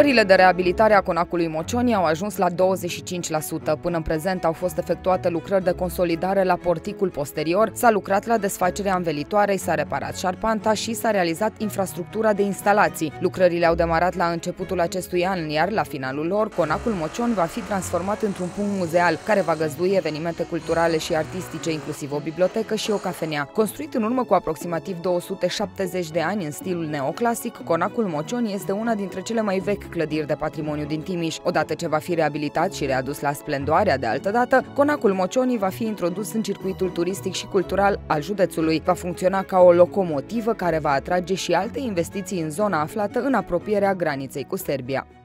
Lucrările de reabilitare a conacului Mocioni au ajuns la 25%. Până în prezent au fost efectuate lucrări de consolidare la porticul posterior, s-a lucrat la desfacerea învelitoarei, s-a reparat șarpanta și s-a realizat infrastructura de instalații. Lucrările au demarat la începutul acestui an, iar la finalul lor, conacul Mocioni va fi transformat într-un punct muzeal, care va găzdui evenimente culturale și artistice, inclusiv o bibliotecă și o cafenea. Construit în urmă cu aproximativ 270 de ani în stilul neoclasic, conacul Mocioni este una dintre cele mai vechi clădiri de patrimoniu din Timiș. Odată ce va fi reabilitat și readus la splendoarea de altădată, conacul Mocioni va fi introdus în circuitul turistic și cultural al județului. Va funcționa ca o locomotivă care va atrage și alte investiții în zona aflată în apropierea graniței cu Serbia.